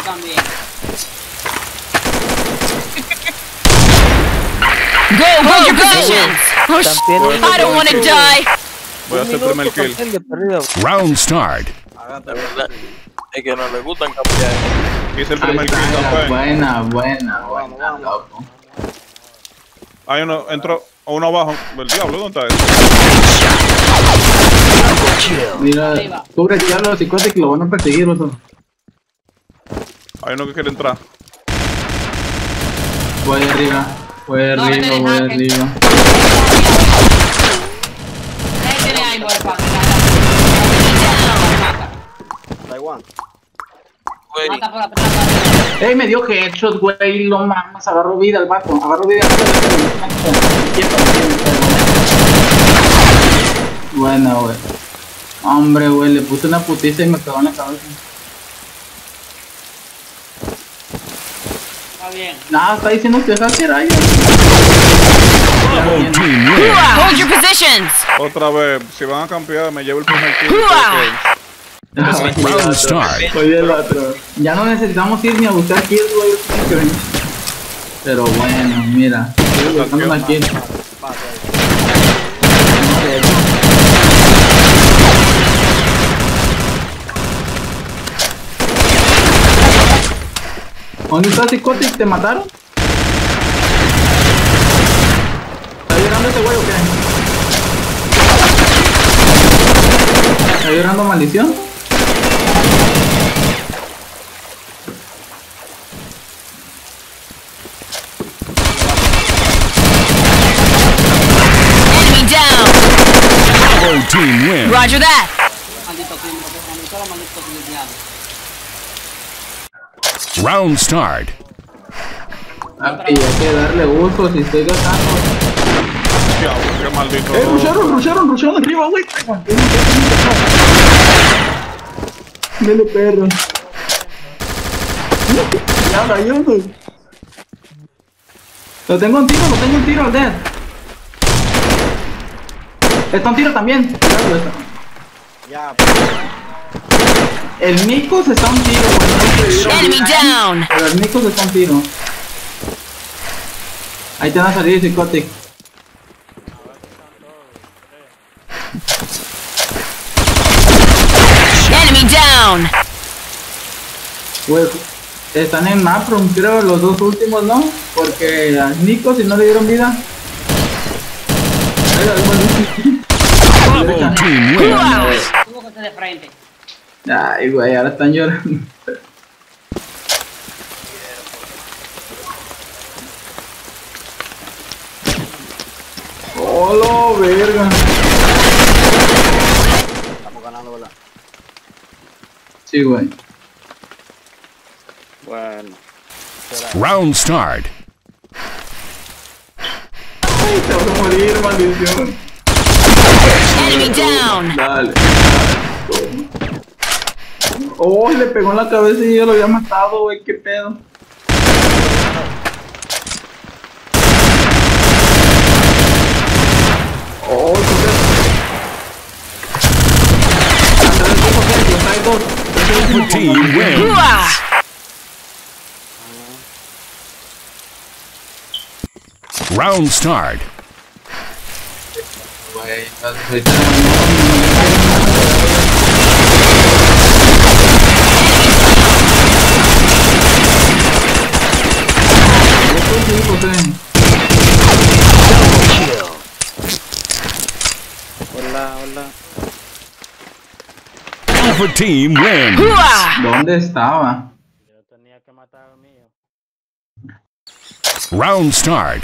también. Go, hold your positions! I don't want to die! Voy a hacer primer kill. Round start. Es que no le gustan cambiar. Hice el primer kill, campeón. Buena, loco. Hay uno, entró uno abajo. El diablo, ¿dónde está Mira, cubre ya los psicóticos que lo van a perseguir, oso. Hay uno que quiere entrar. Voy arriba. Ahí tiene ahí, por favor. Taiwán. Mata por la Ey, me dio headshot, güey, no mames, agarró vida el vato, Buena, güey. Hombre, güey, le puse una putiza y me pegó en la cabeza. Está bien. Nada, está diciendo que deja hacer ahí. Hold your positions! Otra vez, si van a campear, me llevo el primer kill. Round start. Oye, el otro. Ya no necesitamos ir ni a buscar kills, güey. Pero bueno, mira. Estoy buscando una kill. ¿Dónde está Psicotic? ¿Te mataron? ¿Está llorando ese güey o qué? ¿Está llorando maldición? Enemy down! Bravo team win. Roger that! Maldito crimen, solo maldito cristiano. Round start. Papi, hay que darle uso si estoy gastando. Diablo, qué maldito. Rusharon arriba, güey. Dale, perro. Ya, rayando. Lo tengo un tiro, al dead. Está un tiro también. Ya, El Mikos está un tiro, güey. Enemy down! Pero el Mikos está un tiro. Ahí te van a salir Psicotic. Enemy down! Güey, están en Maprum, creo, los dos últimos, ¿no? Porque a Nico, si no le dieron vida. Bravo team win. Tuvo que ser de frente. Ay, güey, ahora están llorando. ¡Hola, verga! estamos ganando, ¿verdad? Sí, güey. Bueno. Round start. Ay, te vas a morir, maldición. Enemy down! Dale. Oh, le pegó en la cabeza y yo lo había matado, güey, qué pedo. Oh, Bravo team win. Hooah! Round start. Hola. Alpha team win. Hooah! ¿Dónde estaba? Yo tenía que matar al mío. Round start.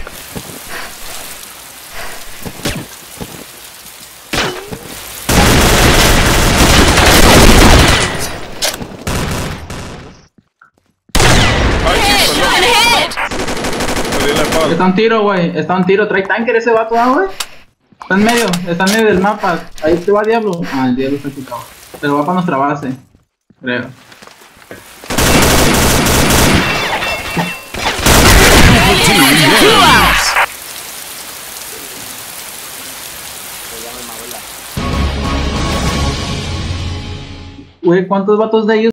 One hit! Me di la espalda. Está un tiro, güey. Está un tiro. Trae tanker ese vato, güey. Está en medio del mapa. Ahí te va Diablo. Ah, el Diablo está quitado. Pero va para nuestra base. Creo. Hooah! Güey, ¿cuántos vatos de ellos